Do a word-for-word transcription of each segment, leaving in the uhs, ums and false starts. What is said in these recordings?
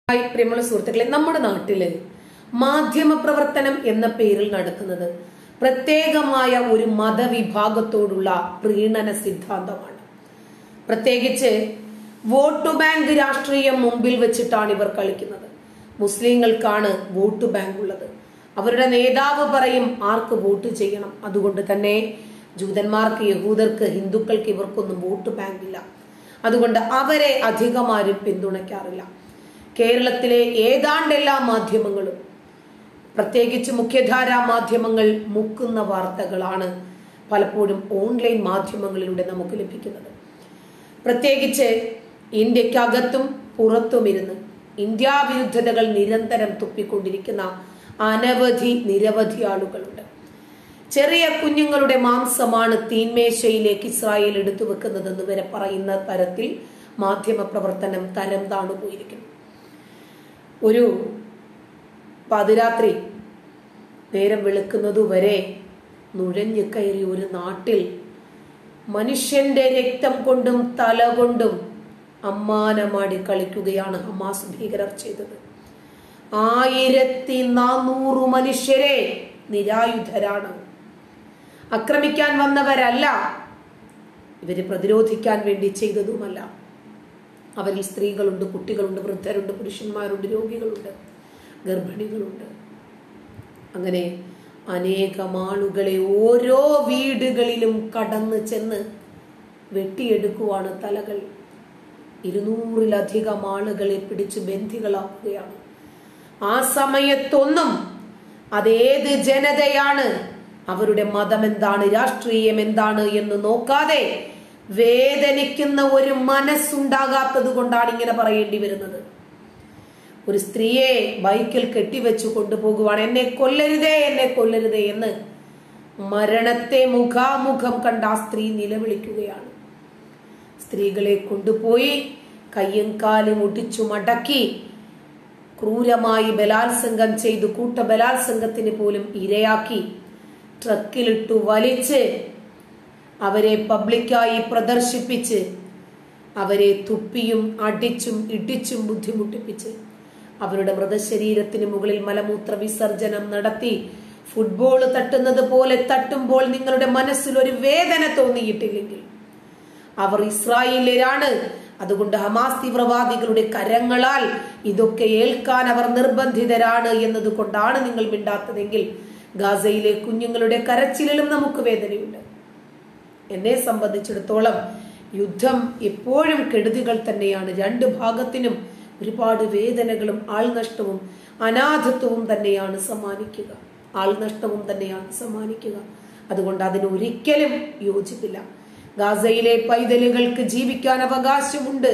പ്രിയമുള്ള സുഹൃത്തുക്കളെ, നമ്മുടെ നാട്ടില് മാധ്യമ പ്രവർത്തനം എന്ന പേരിൽ നടക്കുന്നത് പ്രത്യേകമായ ഒരു മതവിഭാഗത്തോടുള്ള പ്രീണന സിദ്ധാന്തമാണ്. പ്രത്യേകിച്ച് വോട്ട് ബാങ്ക് രാഷ്ട്രീയം മുമ്പിൽ വെച്ചിട്ടാണ് ഇവർ കളിക്കുന്നത്. മുസ്ലിങ്ങൾക്കാണ് വോട്ട് ബാങ്ക് ഉള്ളത്. അവരുടെ നേതാവ് പറയും ആർക്ക് വോട്ട് ചെയ്യണം. അതുകൊണ്ട് തന്നെ ജൂതന്മാർക്ക്, യഹൂദർക്ക്, ഹിന്ദുക്കൾക്ക് ഇവർക്കൊന്നും വോട്ട് ബാങ്ക് ഇല്ല. അതുകൊണ്ട് അവരെ അധികമാരും പിന്തുണയ്ക്കാറില്ല. കേരളത്തിലെ ഏതാണ്ട് എല്ലാ മാധ്യമങ്ങളും, പ്രത്യേകിച്ച് മുഖ്യധാരാ മാധ്യമങ്ങൾ, മുക്കുന്ന വാർത്തകളാണ് പലപ്പോഴും ഓൺലൈൻ മാധ്യമങ്ങളിലൂടെ നമുക്ക് ലഭിക്കുന്നത്. പ്രത്യേകിച്ച് ഇന്ത്യക്കകത്തും പുറത്തും ഇരുന്ന് ഇന്ത്യ വിരുദ്ധതകൾ നിരന്തരം തുപ്പിക്കൊണ്ടിരിക്കുന്ന അനവധി നിരവധി ആളുകളുണ്ട്. ചെറിയ കുഞ്ഞുങ്ങളുടെ മാംസമാണ് തീന്മേശയിലേക്ക് ഇസ്രായേൽ എടുത്തു വെക്കുന്നതെന്ന് വരെ പറയുന്ന തരത്തിൽ മാധ്യമ പ്രവർത്തനം തരം താണു പോയിരിക്കുന്നു. ഒരു പാതിരാത്രി നേരം വെളുക്കുന്നതുവരെ നുഴഞ്ഞു കയറി ഒരു നാട്ടിൽ മനുഷ്യന്റെ രക്തം കൊണ്ടും തല കൊണ്ടും അമ്മാനമാടി കളിക്കുകയാണ് ഹമാസ് ഭീകരർ ചെയ്തത്. ആയിരത്തി നാനൂറ് മനുഷ്യരെ നിരായുധരാണ്. ആക്രമിക്കാൻ വന്നവരല്ല, ഇവര് പ്രതിരോധിക്കാൻ വേണ്ടി ചെയ്തതുമല്ല. അവരിൽ സ്ത്രീകളുണ്ട്, കുട്ടികളുണ്ട്, വൃദ്ധരുണ്ട്, പുരുഷന്മാരുണ്ട്, രോഗികളുണ്ട്, ഗർഭിണികളുണ്ട്. അങ്ങനെ അനേകം ആളുകളെ ഓരോ വീടുകളിലും കടന്നു ചെന്ന് വെട്ടിയെടുക്കുവാണ് തലകൾ. ഇരുന്നൂറിലധികം ആളുകളെ പിടിച്ച് ബന്ദികളാക്കുകയാണ്. ആ സമയത്തൊന്നും അതേത് ജനതയാണ്, അവരുടെ മതം എന്താണ്, രാഷ്ട്രീയം എന്താണ് എന്ന് നോക്കാതെ വേദനിക്കുന്ന ഒരു മനസ്സുണ്ടാകാത്തത് കൊണ്ടാണ് ഇങ്ങനെ പറയേണ്ടി വരുന്നത്. ഒരു സ്ത്രീയെ ബൈക്കിൽ കെട്ടിവെച്ചു കൊണ്ടുപോകുവാണ്. എന്നെ കൊല്ലരുതേ, എന്നെ കൊല്ലരുതേ എന്ന് മരണത്തെ മുഖാമുഖം കണ്ട ആ സ്ത്രീ നിലവിളിക്കുകയാണ്. സ്ത്രീകളെ കൊണ്ടുപോയി കയ്യും കാലും ഒടിച്ചു മടക്കി ക്രൂരമായി ബലാത്സംഗം ചെയ്തു, കൂട്ട ബലാത്സംഗത്തിന് പോലും ഇരയാക്കി ട്രക്കിലിട്ടു വലിച്ച് അവരെ പബ്ലിക്കായി പ്രദർശിപ്പിച്ച് അവരെ തുപ്പിയും അടിച്ചും ഇടിച്ചും ബുദ്ധിമുട്ടിപ്പിച്ച് അവരുടെ മൃതശരീരത്തിന് മുകളിൽ മലമൂത്ര വിസർജനം നടത്തി ഫുട്ബോൾ തട്ടുന്നത് പോലെ തട്ടുമ്പോൾ നിങ്ങളുടെ മനസ്സിൽ ഒരു വേദന തോന്നിയിട്ടില്ലെങ്കിൽ അവർ ഇസ്രായേലിലാണ്. അതുകൊണ്ട് ഹമാസ് തീവ്രവാദികളുടെ കരങ്ങളാൽ ഇതൊക്കെ ഏൽക്കാൻ അവർ നിർബന്ധിതരാണ് എന്നത് കൊണ്ടാണ് നിങ്ങൾ മിണ്ടാത്തതെങ്കിൽ ഗാസയിലെ കുഞ്ഞുങ്ങളുടെ കരച്ചിലും നമുക്ക് വേദനയുണ്ട്. എന്നെ സംബന്ധിച്ചിടത്തോളം യുദ്ധം എപ്പോഴും കെടുതികൾ തന്നെയാണ്. രണ്ട് ഭാഗത്തിനും ഒരുപാട് വേദനകളും ആൾനഷ്ടവും അനാഥത്വവും തന്നെയാണ് സമ്മാനിക്കുക. ആൾനഷ്ടവും തന്നെയാണ് സമ്മാനിക്കുക. അതുകൊണ്ട് അതിനൊരിക്കലും യോജിപ്പില്ല. ഗാസയിലെ പൈതലുകൾക്ക് ജീവിക്കാൻ അവകാശമുണ്ട്.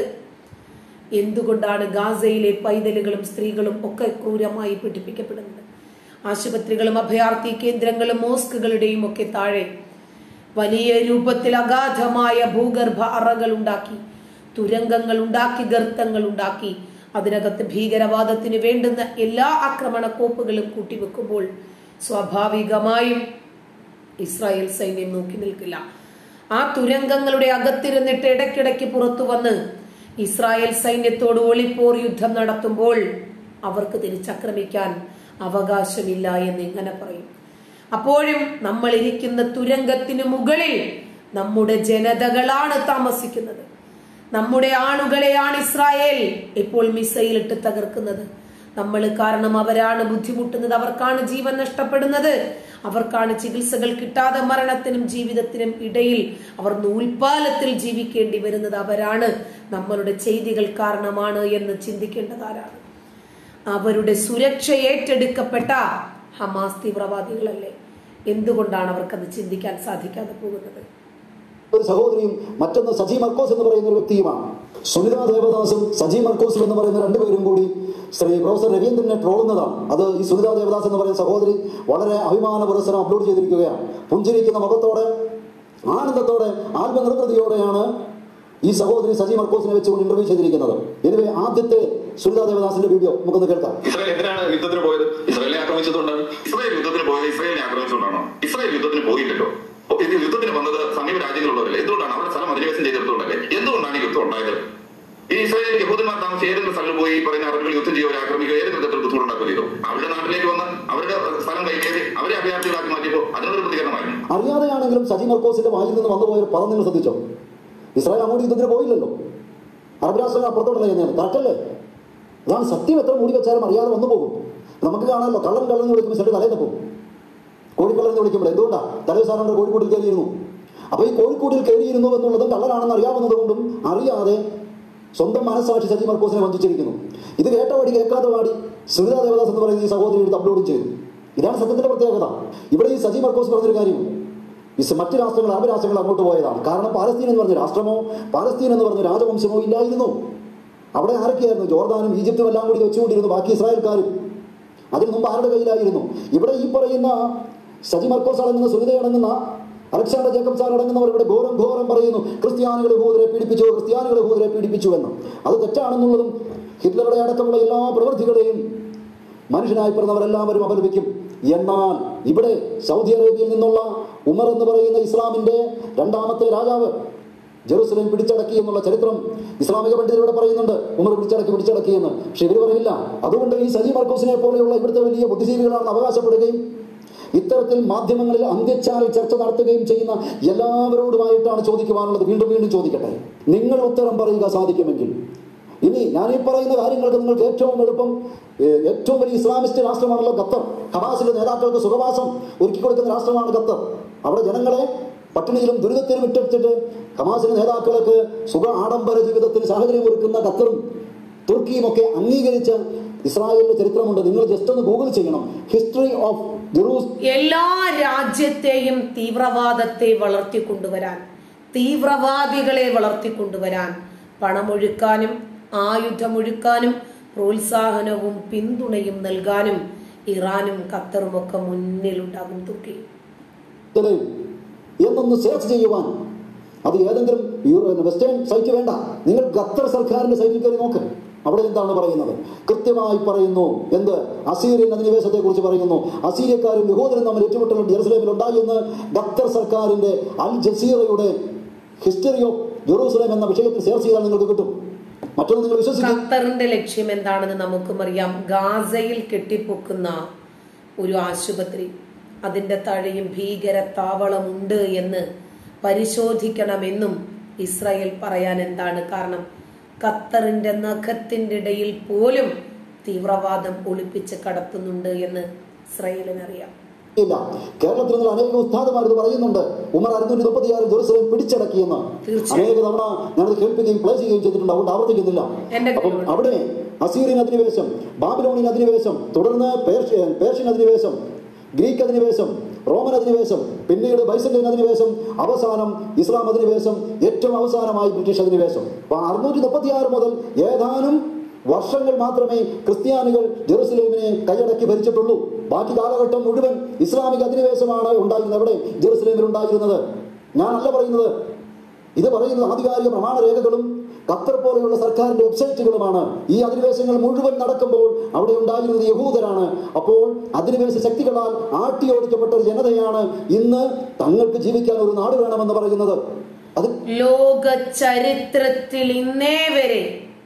എന്തുകൊണ്ടാണ് ഗാസയിലെ പൈതലുകളും സ്ത്രീകളും ഒക്കെ ക്രൂരമായി പീഡിപ്പിക്കപ്പെടുന്നത്? ആശുപത്രികളും അഭയാർത്ഥി കേന്ദ്രങ്ങളും മോസ്കുകളുടെയും ഒക്കെ താഴെ വലിയ രൂപത്തിൽ അഗാധമായ ഭൂഗർഭ അറകൾ ഉണ്ടാക്കി, തുരങ്കങ്ങൾ ഉണ്ടാക്കി, ഗർത്തങ്ങൾ ഉണ്ടാക്കി അതിനകത്ത് ഭീകരവാദത്തിന് വേണ്ടുന്ന എല്ലാ ആക്രമണ കോപ്പുകളും കൂട്ടിവെക്കുമ്പോൾ സ്വാഭാവികമായും ഇസ്രായേൽ സൈന്യം നോക്കി നിൽക്കില്ല. ആ തുരങ്കങ്ങളുടെ അകത്തിരുന്നിട്ട് ഇടയ്ക്കിടയ്ക്ക് പുറത്തു വന്ന് ഇസ്രായേൽ സൈന്യത്തോട് ഒളിപ്പോർ യുദ്ധം നടത്തുമ്പോൾ അവർക്ക് തിരിച്ചാക്രമിക്കാൻ അവകാശമില്ല എന്ന് ഇങ്ങനെ പറയും. അപ്പോഴും നമ്മൾ ഇരിക്കുന്ന തുരങ്കത്തിന് മുകളിൽ നമ്മുടെ ജനതകളാണ് താമസിക്കുന്നത്. നമ്മുടെ ആളുകളെയാണ് ഇസ്രായേൽ ഇപ്പോൾ മിസൈൽ ഇട്ട് തകർക്കുന്നത്. നമ്മൾ കാരണം അവരാണ് ബുദ്ധിമുട്ടുന്നത്, അവർക്കാണ് ജീവൻ നഷ്ടപ്പെടുന്നത്, അവർക്കാണ് ചികിത്സകൾ കിട്ടാതെ മരണത്തിനും ജീവിതത്തിനും ഇടയിൽ അവർ നൂൽപ്പാലത്തിൽ ജീവിക്കേണ്ടി വരുന്നത്. അവരാണ് നമ്മളുടെ ചെയ്തികൾ കാരണമാണ് എന്ന് ചിന്തിക്കേണ്ടതാരാണ്? അവരുടെ സുരക്ഷ ഏറ്റെടുക്കപ്പെട്ട ഹമാസ് തീവ്രവാദികളല്ലേ? എന്തുകൊണ്ടാണ് അവർക്കത് ചിന്തിക്കാൻ സാധിക്കാതെ പോകുന്നത്? ഒരു സഹോദരിയും മറ്റൊന്ന് സജി മർക്കോസ് എന്ന് പറയുന്ന ഒരു വ്യക്തിയുമാണ്. സുനിത ദേവദാസും സജി മർക്കോസും എന്ന് പറയുന്ന രണ്ടുപേരും കൂടി ശ്രീ പ്രൊഫസർ രവീന്ദ്രനെ ട്രോളുന്നതാണ്. അത് ഈ സുനിത ദേവദാസ് എന്ന് പറയുന്ന സഹോദരി വളരെ അഭിമാന പുരസ്സരം അപ്ലോഡ് ചെയ്തിരിക്കുകയാണ്. പുഞ്ചിരിക്കുന്ന മുഖത്തോടെ, ആനന്ദത്തോടെ, ആത്മനിർവൃതിയോടെയാണ് ഈ സഹോദരി സജി മർക്കോസിനെ വെച്ചുകൊണ്ട് ഇന്റർവ്യൂ ചെയ്തിരിക്കുന്നത്. എനിവേ, ആദ്യത്തെ സുനിത ദേവദാസിന്റെ വീഡിയോ നമുക്കൊന്ന് കേൾക്കാം. ഇസ്രായേൽ എന്തിനാണ് യുദ്ധത്തിന് പോയത്? ഇസ്രായേലിനെ ആക്രമിച്ചതുകൊണ്ടാണ്. ഇസ്രായേൽ യുദ്ധത്തിന് പോയത് ഇസ്രായേലിനെ ആക്രമിച്ചുകൊണ്ടാണോ? ഇസ്രായേൽ യുദ്ധത്തിന് പോയില്ലല്ലോ. യുദ്ധത്തിന് വന്നത് സമീപ രാജ്യങ്ങളുള്ളവരല്ലേ? എന്തുകൊണ്ടാണ്? അവരുടെ സ്ഥലം അധിനിവേശം ചെയ്തെടുത്തോണ്ടല്ലേ? എന്തുകൊണ്ടാണ് ഈ യുദ്ധം ഉണ്ടായത്? ഈ ഇസ്രായേൽ യഹൂദന്മാർ താമസിച്ച് ഏതെങ്കിലും സ്ഥലത്ത് പോയി പറയുന്ന അറബികൾ യുദ്ധം ചെയ്യുക, ആക്രമിക്കുക, ഏത് വിധത്തിൽ ബുദ്ധിമുട്ടുണ്ടാക്കുക ചെയ്തോ? അവരുടെ നാട്ടിലേക്ക് വന്ന് അവരുടെ സ്ഥലം കൈകേറി അവരെ അഭയാർത്ഥികളാക്കി മാറ്റിയപ്പോൾ അതിനൊരു പ്രതികരണമായിരുന്നു. അറിയാതെയാണെങ്കിലും സജി മർക്കോസിന്റെ വായിൽ നിന്ന് വന്നുപോയ പദം നിങ്ങൾ ശ്രദ്ധിച്ചോ? ഇസ്രായേൽ അങ്ങോട്ട് യുദ്ധത്തിന് പോയില്ലല്ലോ, അറബ് രാഷ്ട്രങ്ങൾ അപ്പുറത്തോട്ടല്ല ചെയ്യുന്നതാണ്. കറക്റ്റല്ലേ? അതാണ് സത്യം. എത്ര മൂടി വെച്ചാലും അറിയാതെ വന്നു പോകും. നമുക്ക് കാണാമല്ലോ, കള്ളൻ കള്ളൻ എന്ന് വിളിക്കുമ്പോൾ ചെറിയ തലേന്ന് പോകും. കോഴിക്കള്ളൻ എന്ന് വിളിക്കുമ്പോൾ എന്തുകൊണ്ടാ തലേ സാറിന്റെ കോഴിക്കോട്ടിൽ കയറിയിരുന്നു? അപ്പൊ ഈ കോഴിക്കോട്ടിൽ കയറിയിരുന്നു എന്നുള്ളതും കള്ളനാണെന്ന് അറിയാവുന്നത് കൊണ്ടും അറിയാതെ സ്വന്തം മനസ്സാക്ഷി സജി മർക്കോസിനെ വഞ്ചിച്ചിരിക്കുന്നു. ഇത് കേട്ട പാടി കേൾക്കാത്ത പാടി സുനിത ദേവദാസ് എന്ന് പറയുന്ന ഈ സഹോദരി എടുത്ത് അപ്ലോഡ് ചെയ്തു. ഇതാണ് സത്യത്തിന്റെ പ്രത്യേകത. ഇവിടെ ഈ സജി മർക്കോസ് പറഞ്ഞൊരു കാര്യം, മറ്റു രാഷ്ട്രങ്ങൾ അറബ് രാഷ്ട്രങ്ങൾ അങ്ങോട്ട് പോയതാണ്. കാരണം പാലസ്തീൻ എന്ന് പറഞ്ഞ രാഷ്ട്രമോ പാലസ്തീൻ എന്ന് പറഞ്ഞ രാജവംശമോ ഇല്ലായിരുന്നു. അവിടെ ആരൊക്കെയായിരുന്നു? ജോർദാനും ഈജിപ്തും എല്ലാം കൂടി വെച്ചുകൊണ്ടിരുന്നു, ബാക്കി ഇസ്രായേൽക്കാരും. അതിന് മുമ്പ് ആരുടെ കയ്യിലായിരുന്നു? ഇവിടെ ഈ പറയുന്ന സജി മർക്കോസ് അടങ്ങുന്ന, സുനിത അടങ്ങുന്ന, അലക്സാണ്ടർ ജേക്കബ് സാർ അടങ്ങുന്നവർ ഇവിടെ ഘോരം ഘോരം പറയുന്നു, ക്രിസ്ത്യാനികളെ യഹൂദരെ പീഡിപ്പിച്ചു, ക്രിസ്ത്യാനികളെ യഹൂദരെ പീഡിപ്പിച്ചു എന്ന്. അത് തെറ്റാണെന്നുള്ളതും ഹിറ്റ്ലറുടെ അടക്കമുള്ള എല്ലാ പ്രവൃത്തികളെയും മനുഷ്യനായി പിറന്നവരെല്ലാവരും അപലപിക്കും. എന്നാൽ ഇവിടെ സൗദി അറേബ്യയിൽ നിന്നുള്ള ഉമർ എന്ന് പറയുന്ന ഇസ്ലാമിന്റെ രണ്ടാമത്തെ രാജാവ് ജെറുസലേം പിടിച്ചടക്കി എന്നുള്ള ചരിത്രം ഇസ്ലാമിക പണ്ഡിതരോട് പറയുന്നുണ്ട്. ഉമർ പിടിച്ചടക്കി പിടിച്ചടക്കി എന്ന്. പക്ഷെ ഇവർ പറയില്ല. അതുകൊണ്ട് ഈ സജി മർക്കോസിനെ പോലെയുള്ള ഇവിടുത്തെ വലിയ ബുദ്ധിജീവികളാണെന്ന് അവകാശപ്പെടുകയും ഇത്തരത്തിൽ മാധ്യമങ്ങളിൽ അന്ത്യച്ചാലിൽ ചർച്ച നടത്തുകയും ചെയ്യുന്ന എല്ലാവരോടുമായിട്ടാണ് ചോദിക്കുവാനുള്ളത്. വീണ്ടും വീണ്ടും ചോദിക്കട്ടെ, നിങ്ങൾ ഉത്തരം പറയുക സാധിക്കുമെങ്കിൽ. ഇനി ഞാനീ പറയുന്ന കാര്യങ്ങൾക്ക് നിങ്ങൾക്ക് ഏറ്റവും എളുപ്പം, ഏറ്റവും വലിയ ഇസ്ലാമിസ്റ്റ് രാഷ്ട്രമാണല്ലോ ഖത്തർ. ഹമാസിന്റെ നേതാക്കൾക്ക് സുഖവാസം ഒരുക്കി കൊടുക്കുന്ന രാഷ്ട്രമാണ് ഖത്തർ. അവിടെ ജനങ്ങളെ പട്ടിണിയിലും ദുരിതത്തിലും ഇട്ടെടുത്തിട്ട് ഹമാസിന്റെ നേതാക്കൾക്ക് സുഖ ആഡംബര ജീവിതത്തിന് സാഹചര്യം ഒരുക്കുന്ന ഖത്തറും തുർക്കിയും ഒക്കെ അംഗീകരിച്ച ഇസ്രായേലിന്റെ ചരിത്രമുണ്ട്. നിങ്ങൾ ജസ്റ്റ് ഒന്ന് ഗൂഗിൾ ചെയ്യണം, ഹിസ്റ്ററി ഓഫ് ജെറൂസലേം. എല്ലാ രാജ്യത്തെയും തീവ്രവാദത്തെ വളർത്തിക്കൊണ്ടുവരാൻ, തീവ്രവാദികളെ വളർത്തിക്കൊണ്ടുവരാൻ പണമൊഴുക്കാനും ആയുധമൊഴുക്കാനും പ്രോത്സാഹനവും പിന്തുണയും നൽകാനും ഇറാനും ഖത്തറും ഒക്കെ മുന്നിലുണ്ടാകും. തുർക്കി എന്നൊന്ന് സെർച്ച് ചെയ്യുവാൻ, അത് ഏതെങ്കിലും വെസ്റ്റേൺ സൈറ്റ് വേണ്ട, നിങ്ങൾ ഖത്തർ സർക്കാരിന്റെ സൈറ്റിൽ കയറി നോക്ക്. അവിടെ എന്താണ് പറയുന്നത്? കൃത്യമായി പറയുന്നു. എന്ത്? അസീറിയൻ അധിനിവേശത്തെ കുറിച്ച് പറയുന്നു. അസീര്യക്കാരും യഹൂദരും തമ്മിൽ ഏറ്റുമുട്ടൽ ജെറുസലേമിൽ ഉണ്ടായി എന്ന് ഖത്തർ സർക്കാരിന്റെ അൽ ജസീറയുടെ ഹിസ്റ്ററി ഓഫ് ജെറൂസലേം എന്ന വിഷയത്തിൽ സെർച്ച് ചെയ്താൽ നിങ്ങൾക്ക് കിട്ടും. മറ്റൊന്ന് നിങ്ങൾ വിശ്വസിക്കും. ഖത്തറിന്റെ ലക്ഷ്യം എന്താണെന്ന് നമുക്കും അറിയാം. ഗാസയിൽ കെട്ടിപ്പൊക്കുന്ന ഒരു ആശുപത്രി, അതിന്റെ താഴെയും ഭീകര താവളമുണ്ട് എന്ന് പരിശോധിക്കണമെന്നും ഇസ്രായേൽ പറയാൻ എന്താണ് കാരണം? ഖത്തറിന്റെ നഖത്തിന്റെ ഇടയിൽ പോലും തീവ്രവാദം ഒളിപ്പിച്ച് കടത്തുന്നുണ്ട് എന്ന് ഇസ്രായേലിനറിയാം. ഇല്ല, കേരളത്തിൽ നിന്ന് അനേക ഉസ്താദുമാർ ഇത് പറയുന്നുണ്ട്. ഉമർ അറുന്നൂറ്റി മുപ്പത്തിയാറ് ജെറുസലേം പിടിച്ചടക്കിയെന്ന് അനേക തവണ ഞാനത് കേൾപ്പിക്കുകയും പ്ലേ ചെയ്യുകയും ചെയ്തിട്ടുണ്ട്. അതുകൊണ്ട് ആവർത്തിക്കുന്നില്ല. അപ്പം അവിടെ അസീറിയൻ അധിനിവേശം, ബാബിലോണിയൻ അധിനിവേശം, തുടർന്ന് പേർഷ്യൻ പേർഷ്യൻ അധിനിവേശം, ഗ്രീക്ക് അധിനിവേശം, റോമൻ അധിനിവേശം, പിന്നീട് ബൈസന്റൈൻ അധിനിവേശം, അവസാനം ഇസ്ലാം അധിനിവേശം, ഏറ്റവും അവസാനമായി ബ്രിട്ടീഷ് അധിനിവേശം. അപ്പൊ അറുന്നൂറ്റി മുപ്പത്തി ആറ് മുതൽ ഏതാനും വർഷങ്ങൾ മാത്രമേ ക്രിസ്ത്യാനികൾ ജെറുസലേമിനെ കൈയടക്കി ഭരിച്ചിട്ടുള്ളൂ. ബാക്കി കാലഘട്ടം മുഴുവൻ ഇസ്ലാമിക അധിനിവേശമാണ് ഉണ്ടായിരുന്നത്. എവിടെ? ജെറുസലേമിൽ ഉണ്ടായിരുന്നത്. ഞാനല്ല പറയുന്നത്, ഇത് പറയുന്നത് ആധികാരിക പ്രമാണരേഖകളും ഖത്തർ പോലെയുള്ള സർക്കാരിന്റെ വെബ്സൈറ്റുകളുമാണ്. ഈ അധിനിവേശങ്ങൾ മുഴുവൻ നടക്കുമ്പോൾ അവിടെ ഉണ്ടായിരുന്നത് യഹൂദരാണ്. അപ്പോൾ അധിനിവേശ ശക്തികളാൽ ആട്ടിയോടിക്കപ്പെട്ട ഒരു ജനതയാണ് ഇന്ന് തങ്ങൾക്ക് ജീവിക്കാൻ ഒരു നാട് വേണമെന്ന് പറയുന്നത്. അത് ലോക ചരിത്രത്തിൽ ഇന്നേ വരെ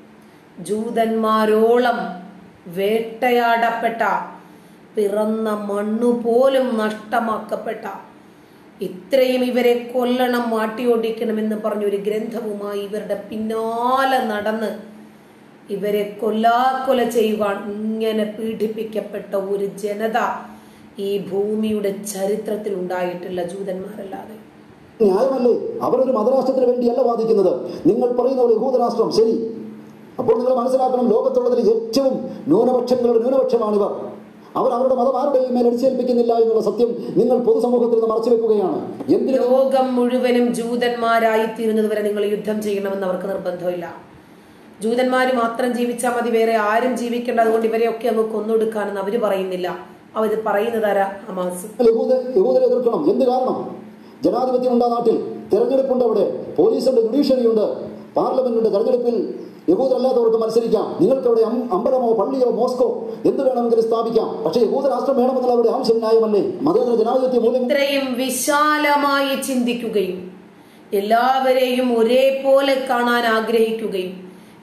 ജൂതന്മാരോളം വേട്ടയാടപ്പെട്ട, പിറന്ന മണ്ണുപോലും നഷ്ടമാക്കപ്പെട്ട, ഇത്രയും ഇവരെ കൊല്ലണം, മാട്ടിയോടിക്കണമെന്ന് പറഞ്ഞൊരു ഗ്രന്ഥവുമായി ഇവരുടെ പിന്നാലെ നടന്ന് ഇവരെ കൊല്ലാക്കൊല ചെയ്യുവാൻ ഇങ്ങനെ പീഡിപ്പിക്കപ്പെട്ട ഒരു ജനത ഈ ഭൂമിയുടെ ചരിത്രത്തിൽ ഉണ്ടായിട്ടില്ല, ജൂതന്മാരല്ലാതെ. ന്യായമല്ലേ? അവരൊരു മതരാഷ്ട്രത്തിന് വേണ്ടിയല്ല വാദിക്കുന്നത്. നിങ്ങൾ പറയുന്ന ഒരു യഹൂദരാഷ്ട്രം ശരി. അപ്പോൾ നിങ്ങൾ മനസ്സിലാക്കണം, ലോകത്തുള്ളതിൽ ഏറ്റവും ന്യൂനപക്ഷങ്ങളുടെ ന്യൂനപക്ഷമാണിവർ. അവർ അവരുടെ മതം ആരുടെയും മേൽ അടിച്ചേൽപ്പിക്കുന്നില്ല എന്നുള്ള സത്യം നിങ്ങൾ പൊതുസമൂഹത്തിൽ നിന്ന് മറച്ചു വെക്കുകയാണ്. ലോകം മുഴുവനും ജൂതന്മാരായി തീരുന്നത് വരെ നിങ്ങൾ യുദ്ധം ചെയ്യണമെന്ന് അവർക്ക് നിർബന്ധമില്ല. ജൂതന്മാര് മാത്രം ജീവിച്ചാൽ മതി, വേറെ ആരും ജീവിക്കേണ്ട, അതുകൊണ്ട് ഇവരെയൊക്കെ അങ്ങ് കൊന്നൊടുക്കാനെന്ന് അവര് പറയുന്നില്ല. അവര് പറയുന്നത് ആരാ? ഹമാസ്. യഹൂദരെ എതിർക്കണം. എന്ത് കാരണം? ജനാധിപത്യം ഉണ്ട് ആ നാട്ടിൽ, തെരഞ്ഞെടുപ്പുണ്ട്, അവിടെ പോലീസുണ്ട്, ജുഡീഷ്യറി ഉണ്ട്, പാർലമെന്റ് ഉണ്ട്. തെരഞ്ഞെടുപ്പിൽ യഹൂദരല്ലാത്തവർക്ക് മത്സരിക്കാം. നിങ്ങൾക്ക് അവിടെ അമ്പലമോ പള്ളിയോ മോസ്കോ എന്ത് വേണമെങ്കിലും സ്ഥാപിക്കാം. പക്ഷേ യഹൂദ രാഷ്ട്രം വേണമെന്നുള്ള അവരുടെ ആവശ്യം ന്യായമല്ലേ? മതേതര ജനാധിപത്യ മൂല്യം ഇത്രയും വിശാലമായി ചിന്തിക്കുകയും എല്ലാവരെയും ഒരേപോലെ കാണാൻ ആഗ്രഹിക്കുകയും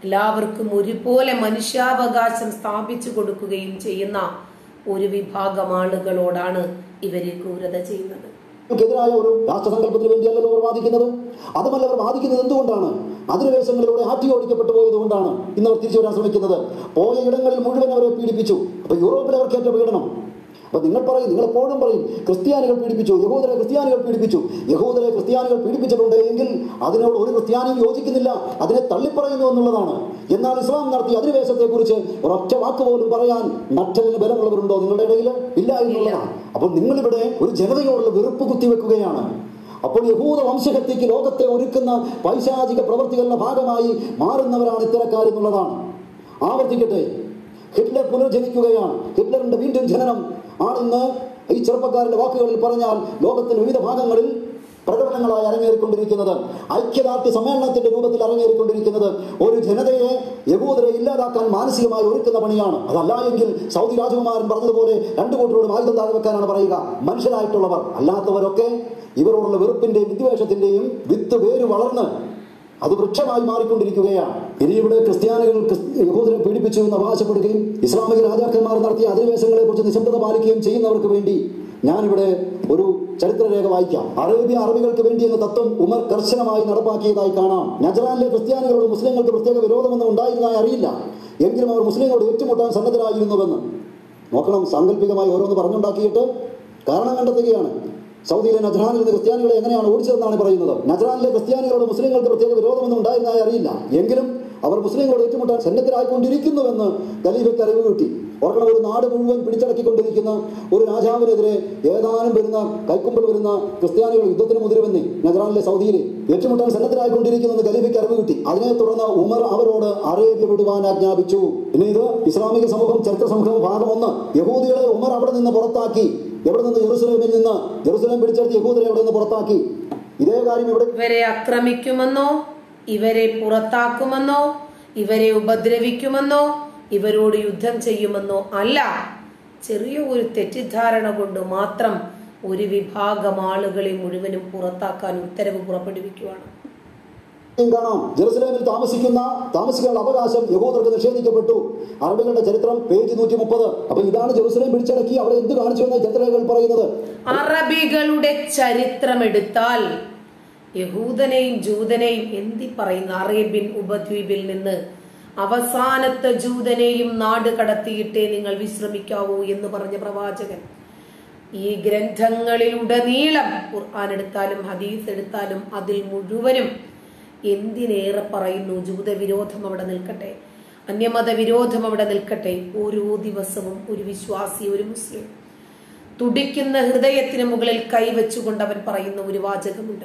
എല്ലാവർക്കും ഒരുപോലെ മനുഷ്യാവകാശം സ്ഥാപിച്ചു കൊടുക്കുകയും ചെയ്യുന്ന ഒരു വിഭാഗം ആളുകളോടാണ് ഇവര് ക്രൂരത ചെയ്യുന്നത്. െതിരായ ഒരു രാഷ്ട്രസങ്കല്പത്തിന് വേണ്ടിയല്ലല്ലോ അവർ വാദിക്കുന്നത്. അതുമല്ല അവർ വാദിക്കുന്നത് എന്തുകൊണ്ടാണ്? അധിനിവേശങ്ങളിലൂടെ ആട്ടി ഓടിക്കപ്പെട്ടു പോയത് കൊണ്ടാണ് ഇന്ന് അവർ തിരിച്ചു വരാൻ ശ്രമിക്കുന്നത്. പോയ ഇടങ്ങളിൽ മുഴുവൻ അവരെ പീഡിപ്പിച്ചു. അപ്പൊ യൂറോപ്പിൽ അവർക്ക് ഏറ്റ പീഡനം. അപ്പൊ നിങ്ങൾ പറയും, നിങ്ങൾ എപ്പോഴും പറയും ക്രിസ്ത്യാനികൾ പീഡിപ്പിച്ചു, യഹൂദരെ ക്രിസ്ത്യാനികൾ പീഡിപ്പിച്ചു. യഹൂദരെ ക്രിസ്ത്യാനികൾ പീഡിപ്പിച്ചിട്ടുണ്ട് എങ്കിൽ അതിനോട് ഒരു ക്രിസ്ത്യാനിയും യോജിക്കുന്നില്ല, അതിനെ തള്ളിപ്പറയുന്നു എന്നുള്ളതാണ്. എന്നാൽ ഇസ്ലാം നടത്തിയ അധിനിവേശത്തെ കുറിച്ച് ഒരൊറ്റ വാക്ക് പോലും പറയാൻ നട്ടലിന് ബലമുള്ളവരുണ്ടോ നിങ്ങളുടെ ഇടയിൽ? ഇല്ല എന്നുള്ളതാണ്. അപ്പോൾ നിങ്ങളിവിടെ ഒരു ജനതയോടുള്ള വെറുപ്പ് കുത്തിവെക്കുകയാണ്. അപ്പോൾ യഹൂദ വംശഹത്യക്ക് ലോകത്തെ ഒരുക്കുന്ന പൈശാചിക പ്രവൃത്തികളുടെ ഭാഗമായി മാറുന്നവരാണ് ഇത്തരക്കാരെന്നുള്ളതാണ്. ആവർത്തിക്കട്ടെ, ഹിറ്റ്ലർ പുനർജനിക്കുകയാണ്. ഹിറ്റ്ലറിന്റെ വീണ്ടും ജനനം ആണെന്ന് ഈ ചെറുപ്പക്കാരന്റെ വാക്കുകളിൽ പറഞ്ഞാൽ ലോകത്തിന്റെ വിവിധ ഭാഗങ്ങളിൽ പ്രകടനങ്ങളായി അരങ്ങേറിക്കൊണ്ടിരിക്കുന്നത്, ഐക്യദാർഢ്യ സമ്മേളനത്തിന്റെ രൂപത്തിൽ അരങ്ങേറിക്കൊണ്ടിരിക്കുന്നത് ഒരു ജനതയെ യഹൂദരെ ഇല്ലാതാക്കാൻ മാനസികമായി ഒരുക്കുന്ന പണിയാണ്. അതല്ല എങ്കിൽ സൗദി രാജകുമാരൻ പറഞ്ഞതുപോലെ രണ്ടു കൂട്ടരോടും ആയുധം താഴെ വെക്കാനാണ് പറയുക. മനുഷ്യരായിട്ടുള്ളവർ അല്ലാത്തവരൊക്കെ ഇവരോടുള്ള വെറുപ്പിന്റെയും വിദ്വേഷത്തിന്റെയും വിത്ത് വേര് വളർന്ന് അത് വൃക്ഷമായി മാറിക്കൊണ്ടിരിക്കുകയാണ്. ഇനി ഇവിടെ ക്രിസ്ത്യാനികൾ യഹൂദരെ പീഡിപ്പിച്ചു എന്ന് അവകാശപ്പെടുകയും ഇസ്ലാമിക രാജാക്കന്മാർ നടത്തിയ അധിനിവേശങ്ങളെ കുറിച്ച് നിശബ്ദത പാലിക്കുകയും ചെയ്യുന്നവർക്ക് വേണ്ടി ഞാനിവിടെ ഒരു ചരിത്രരേഖ വായിക്കാം. അറേബ്യ അറബികൾക്ക് വേണ്ടി എന്ന തത്വം ഉമർ കർശനമായി നടപ്പാക്കിയതായി കാണാം. നജറാനിലെ ക്രിസ്ത്യാനികളോട് മുസ്ലിങ്ങൾക്ക് പ്രത്യേക വിരോധമൊന്നും ഉണ്ടായിരുന്നതായി അറിയില്ല, എങ്കിലും അവർ മുസ്ലിങ്ങളോട് ഏറ്റുമുട്ടാൻ സന്നദ്ധരായിരുന്നുവെന്ന്. നോക്കണം, സാങ്കല്പികമായി ഓരോന്ന് പറഞ്ഞുണ്ടാക്കിയിട്ട് കാരണം കണ്ടെത്തുകയാണ്. സൗദിയിലെ നജ്റാനിൽ നിന്ന് ക്രിസ്ത്യാനികളെ എങ്ങനെയാണ് ഓടിച്ചതെന്നാണ് പറയുന്നത്. നജ്റാനിലെ ക്രിസ്ത്യാനികളോട് മുസ്ലിങ്ങൾക്ക് പ്രത്യേക വിരോധമൊന്നും ഉണ്ടായിരുന്നതായി അറിയില്ല, എങ്കിലും അവർ മുസ്ലിങ്ങളോട് ഏറ്റുമുട്ടാൻ സന്നദ്ധരായിക്കൊണ്ടിരിക്കുന്നുവെന്ന് ഖലീഫയ്ക്ക് അറിവ് കിട്ടി. ഓർക്കണം, ഒരു നാട് മുഴുവൻ പിടിച്ചടക്കിക്കൊണ്ടിരിക്കുന്ന ഒരു രാജാവിനെതിരെ ഏതാനും വരുന്ന കൈക്കുമ്പിൾ വരുന്ന ക്രിസ്ത്യാനികൾ യുദ്ധത്തിന് മുതിരുവെന്ന് നജ്റാനിലെ സൗദിയിൽ ഏറ്റുമുട്ടാൻ സന്നദ്ധരായിക്കൊണ്ടിരിക്കുന്നെന്ന് ഖലീഫയ്ക്ക് അറിവ് കിട്ടി. അതിനെ തുടർന്ന് ഉമർ അവരോട് അറേബ്യ വിടുവാൻ ആജ്ഞാപിച്ചു. ഇനി ഇത് ഇസ്ലാമിക സമൂഹം ചരിത്ര സമൂഹം ഭാഗം ഒന്ന്. യഹൂദികളെ ഉമർ അവിടെ നിന്ന് പുറത്താക്കി. എവിടെ നിന്ന്? ജെറുസലേമിൽ നിന്ന്. ജെറുസലേം പിടിച്ചെടുത്ത് യഹൂദരെ അവിടെ നിന്ന് പുറത്താക്കി. ഇതേ കാര്യം ഇവിടെ ഇവരെ ആക്രമിക്കുമെന്നോ ഇവരെ പുറത്താക്കുമെന്നോ ഇവരെ ഉപദ്രവിക്കുമെന്നോ ഇവരോട് യുദ്ധം ചെയ്യുമെന്നോ അല്ല, ചെറിയ ഒരു തെറ്റിദ്ധാരണ കൊണ്ട് മാത്രം ഒരു വിഭാഗം ആളുകളെ മുഴുവനും പുറത്താക്കാൻ ഉത്തരവ് പുറപ്പെടുവിക്കുകയാണ്. കാണാം, ജെറുസലേമിൽ താമസിക്കുന്ന താമസിക്കാനുള്ള അവകാശം യഹൂദർക്ക് നിഷേധിക്കപ്പെട്ടു. അറബികളുടെ ചരിത്രം പേജ് നൂറ്റി മുപ്പത്. അപ്പൊ ഇതാണ് ജെറുസലേം പിടിച്ചടക്കി അവിടെ എന്ത് കാണിച്ചു എന്ന് ചരിത്രങ്ങൾ പറയുന്നത്. അറബികളുടെ ചരിത്രം എടുത്താൽ യഹൂദനെയും ജൂതനെയും എന്തി പറയുന്ന അറേബ്യൻ ഉപദ്വീപിൽ നിന്ന് അവസാനത്തെ ജൂതനെയും നാട് കടത്തിയിട്ടേ നിങ്ങൾ വിശ്രമിക്കാവൂ എന്ന് പറഞ്ഞ പ്രവാചകൻ ഈ ഗ്രന്ഥങ്ങളിലുടനീളം ഖുർആൻ എടുത്താലും ഹദീസ് എടുത്താലും അതിൽ മുഴുവനും എന്തിനേറെ പറയുന്നു? ജൂതവിരോധം അവിടെ നിൽക്കട്ടെ, അന്യമത വിരോധം അവിടെ നിൽക്കട്ടെ, ഓരോ ദിവസവും ഒരു വിശ്വാസി, ഒരു മുസ്ലിം തുടിക്കുന്ന ഹൃദയത്തിന് മുകളിൽ കൈവച്ചുകൊണ്ട് അവൻ പറയുന്ന ഒരു വാചകമുണ്ട്,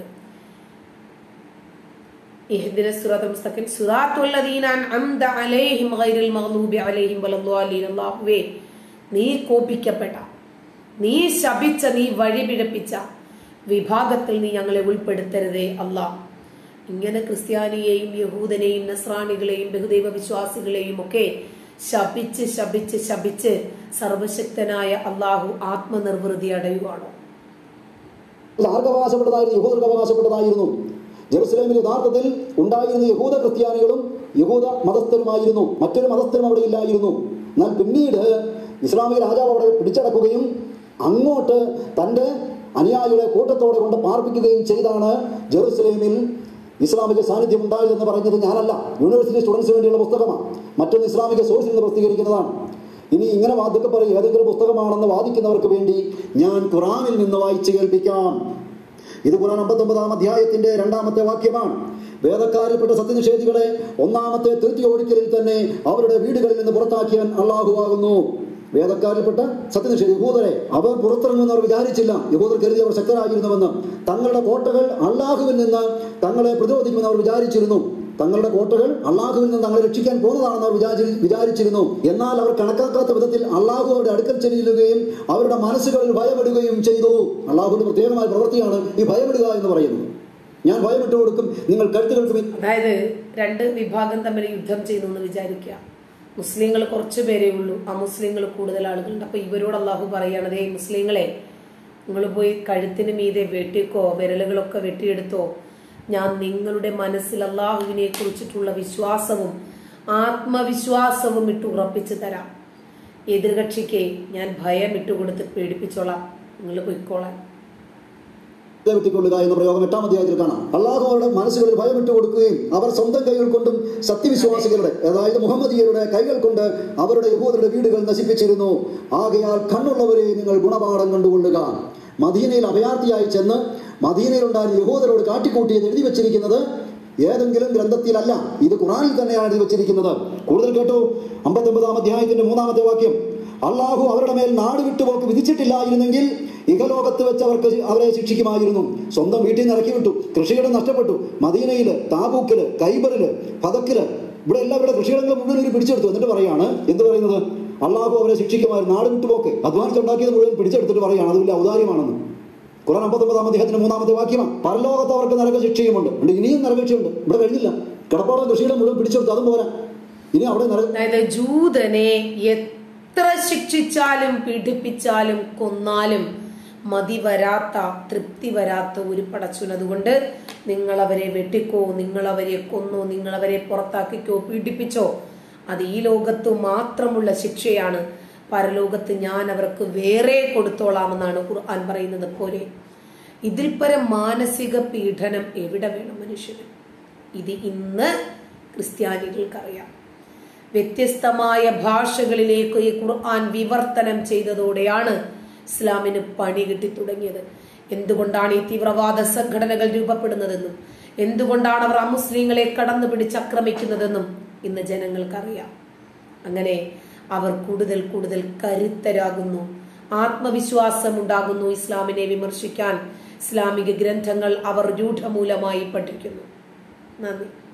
ഇഹ്ദിന സിറാത്തൽ മുസ്തഖീം സിറാത്തുൽ ലദീന അൻഅംത അലൈഹിം ഗൈറിൽ മഗ്ദൂബി അലൈഹിം വലദ്ദാലിൻ. അല്ലാഹുവേ, നീ കോപിക്കപ്പെട്ട, നീ ശപിച്ച, നീ വഴിപിഴപ്പിച്ച വിഭാഗത്തിൽ നീ ഞങ്ങളെ ഉൾപ്പെടുത്തരുതേ അല്ലാഹ്. ഇങ്ങനെ ക്രിസ്ത്യാനിയെയും യഹൂദനെയും നസ്രാണികളെയും ബഹുദൈവ വിശ്വാസികളെയും ഒക്കെ ശപിച്ച് ശപിച്ച് ശപിച്ച് സർവശക്തനായ അള്ളാഹു ആത്മനിർവൃതി അടയുവാണോ? ആർക്ക് അവകാശപ്പെട്ടതായിരുന്നു? യഹൂദർക്ക് അവകാശപ്പെട്ടതായിരുന്നു. ജെറുസലേമിൽ യഥാർത്ഥത്തിൽ ഉണ്ടായിരുന്ന യഹൂദ ക്രിസ്ത്യാനികളും യഹൂദ മതസ്ഥരുമായിരുന്നു, മറ്റൊരു മതസ്ഥരും അവിടെ ഇല്ലായിരുന്നു. എന്നാൽ പിന്നീട് ഇസ്ലാമിക രാജാവ് അവിടെ പിടിച്ചടക്കുകയും അങ്ങോട്ട് തൻ്റെ അനുയായികളെ കൂട്ടത്തോടെ കൊണ്ട് പാർപ്പിക്കുകയും ചെയ്താണ് ജെറുസലേമിൽ ഇസ്ലാമിക സാന്നിധ്യം ഉണ്ടായതെന്ന് പറയുന്നത് ഞാനല്ല, യൂണിവേഴ്സിറ്റി സ്റ്റുഡൻസിന് വേണ്ടിയുള്ള പുസ്തകമാണ്. മറ്റൊന്ന് ഇസ്ലാമിക സോഴ്സിൽ നിന്ന് പ്രസിദ്ധീകരിക്കുന്നതാണ്. ഇനി ഇങ്ങനെ വാദിക്കെ പറയും ഏതെങ്കിലും പുസ്തകമാണെന്ന് വാദിക്കുന്നവർക്ക് വേണ്ടി ഞാൻ ഖുറാനിൽ നിന്ന് വായിച്ചു കേൾപ്പിക്കാം. ഇത് ഖുറാൻ അമ്പത്തൊമ്പതാം അധ്യായത്തിന്റെ രണ്ടാമത്തെ വാക്യമാണ്. വേദക്കാരിൽപ്പെട്ട സത്യനിഷേധികളെ ഒന്നാമത്തെ തൃപ്തി ഓടിക്കലിൽ തന്നെ അവരുടെ വീടുകളിൽ നിന്ന് പുറത്താക്കിയവൻ അള്ളാഹുവാകുന്നു. വേദക്കാരിൽപ്പെട്ട സത്യനിഷേധി യഹൂദരെ അവർ പുറത്തിറങ്ങുമെന്ന് അവർ വിചാരിച്ചില്ല. യഹൂദർ കരുതി അവർ ശക്തരായിരുന്നുവെന്ന്. തങ്ങളുടെ കോട്ടകൾ അള്ളാഹുവിൽ നിന്ന് തങ്ങളെ പ്രതിരോധിക്കുമെന്ന് അവർ വിചാരിച്ചിരുന്നു. തങ്ങളുടെ കോട്ടകൾ അള്ളാഹുവിൽ നിന്ന് തങ്ങളെ രക്ഷിക്കാൻ പോകുന്നതാണെന്ന് അവർ വിചാരി വിചാരിച്ചിരുന്നു എന്നാൽ അവർ കണക്കാക്കാത്ത വിധത്തിൽ അള്ളാഹു അവരുടെ അടുക്കൽ ചെല്ലുകയും അവരുടെ മനസ്സുകളിൽ ഭയമിടുകയും ചെയ്തു. അള്ളാഹുവിന്റെ പ്രത്യേകമായ പ്രവൃത്തിയാണ് ഈ ഭയമിടുക എന്ന് പറയുന്നത്. ഞാൻ ഭയമിട്ട് കൊടുക്കും, നിങ്ങൾ കഴുത്തുകൾക്ക്. അതായത് രണ്ട് വിഭാഗം തമ്മിൽ യുദ്ധം ചെയ്യുന്നു എന്ന് വിചാരിക്കുക. മുസ്ലിങ്ങൾ കുറച്ചു പേരേ ഉള്ളൂ, ആ മുസ്ലിങ്ങൾ കൂടുതൽ ആളുകളുണ്ട്. അപ്പൊ ഇവരോട് അള്ളാഹു പറയണതേ, മുസ്ലിങ്ങളെ നിങ്ങൾ പോയി കഴുത്തിന് മീതെ വെട്ടിക്കോ, വിരലുകളൊക്കെ വെട്ടിയെടുത്തോ. ഞാൻ നിങ്ങളുടെ മനസ്സിൽ അള്ളാഹുവിനെ കുറിച്ചിട്ടുള്ള വിശ്വാസവും ആത്മവിശ്വാസവും ഇട്ട് ഉറപ്പിച്ചു തരാം. എതിർകക്ഷിക്ക് ഞാൻ ഭയം ഇട്ടുകൊടുത്ത് പേടിപ്പിച്ചോളാം, നിങ്ങൾ പൊയ്ക്കോളാം. വിട്ടുകൊള്ളുക എന്ന പ്രയോഗം എട്ടാം അധ്യായത്തിൽ കാണാം. അള്ളാഹു അവരുടെ മനസ്സുകളിൽ ഭയം ഇട്ട് കൊടുക്കുകയും അവർ സ്വന്തം കൈകൾ കൊണ്ടും സത്യവിശ്വാസികളുടെ അതായത് മുഹമ്മദിയരുടെ കൈകൾ കൊണ്ട് അവരുടെ യഹൂദരുടെ വീടുകൾ നശിപ്പിച്ചിരുന്നു. ആകയാൽ കണ്ണുള്ളവരെ നിങ്ങൾ ഗുണപാഠം കണ്ടുകൊള്ളുക. മദീനയിൽ അഭയാർത്ഥിയായി ചെന്ന് മദീനയിലുണ്ടായിരുന്ന യഹൂദരോട് കാട്ടിക്കൂട്ടിയത് എഴുതി വെച്ചിരിക്കുന്നത് ഏതെങ്കിലും ഗ്രന്ഥത്തിലല്ല, ഇത് ഖുറാനിൽ തന്നെയാണ് എഴുതി വെച്ചിരിക്കുന്നത്. കൂടുതൽ കേട്ടു. അമ്പത്തി ഒമ്പതാം അധ്യായത്തിന്റെ മൂന്നാമത്തെ വാക്യം, അള്ളാഹു അവരുടെ മേൽ നാട് വിട്ടുപോക്ക് വിധിച്ചിട്ടില്ലായിരുന്നെങ്കിൽ ഇഹലോകത്ത് വെച്ച് അവർക്ക് അവരെ ശിക്ഷിക്കുമായിരുന്നു. സ്വന്തം വീട്ടിൽ നിന്ന് ഇറക്കി വിട്ടു, കൃഷിയിടം നഷ്ടപ്പെട്ടു. മദീനയില്, താബൂക്കില്, കൈബറില്, ഫതക്കില്, ഇവിടെ എല്ലാവരുടെ കൃഷിയിടങ്ങൾ മുഴുവൻ ഇവർ പിടിച്ചെടുത്തു. എന്നിട്ട് പറയാണ് എന്ത് പറയുന്നത്? അള്ളാഹു അവരെ ശിക്ഷിക്കുമായിരുന്നു. നാട് വിട്ടുപോക്ക് അധ്വാനിച്ചുണ്ടാക്കിയത് മുഴുവൻ പിടിച്ചെടുത്തിട്ട് പറയുകയാണ് അത് വലിയ ഔദാര്യമാണെന്ന്. ഖുർആൻ അമ്പത്തൊമ്പതാം അധ്യായത്തിന്റെ മൂന്നാമത്തെ വാക്യമാണ്. പരലോകത്ത് അവർക്ക് നരക ശിക്ഷയുമുണ്ട്. ഇനിയും നരകശിക്ഷയുണ്ട്. ഇവിടെ കഴിഞ്ഞില്ല. കിടപ്പാടം കൃഷിയിടം മുഴുവൻ പിടിച്ചെടുത്തു, അതും പോരാ, ഇനി അവിടെ അതായത് ജൂതനെ എത്ര ശിക്ഷിച്ചാലും പീഡിപ്പിച്ചാലും കൊന്നാലും മതി വരാത്ത, തൃപ്തി വരാത്ത ഒരു പടച്ചവൻ. അതുകൊണ്ട് നിങ്ങൾ അവരെ വെട്ടിക്കോ, നിങ്ങൾ അവരെ കൊന്നോ, നിങ്ങൾ അവരെ പുറത്താക്കിക്കോ, പീഡിപ്പിച്ചോ, അത് ഈ ലോകത്ത് മാത്രമുള്ള ശിക്ഷയാണ്. പരലോകത്ത് ഞാൻ അവർക്ക് വേറെ കൊടുത്തോളാമെന്നാണ് ഖുർആൻ പറയുന്നത് പോലെ. ഇതിൽ പരം മാനസിക പീഡനം എവിടെ വേണം മനുഷ്യന്? ഇത് ഇന്ന് ക്രിസ്ത്യാനികൾക്കറിയാം. വ്യത്യസ്തമായ ഭാഷകളിലേക്ക് ഈ ഖുർആൻ വിവർത്തനം ചെയ്തതോടെയാണ് ഇസ്ലാമിന് പണി കിട്ടി തുടങ്ങിയത്. എന്തുകൊണ്ടാണ് ഈ തീവ്രവാദ സംഘടനകൾ രൂപപ്പെടുന്നതെന്നും എന്തുകൊണ്ടാണ് അവർ അമുസ്ലിങ്ങളെ കടന്നു പിടിച്ചാക്രമിക്കുന്നതെന്നും ഇന്ന് ജനങ്ങൾക്കറിയാം. അങ്ങനെ അവർ കൂടുതൽ കൂടുതൽ കരുത്തരാകുന്നു, ആത്മവിശ്വാസം ഉണ്ടാകുന്നു. ഇസ്ലാമിനെ വിമർശിക്കാൻ ഇസ്ലാമിക ഗ്രന്ഥങ്ങൾ അവർ രൂഢമൂലമായി പഠിക്കുന്നു. നന്ദി.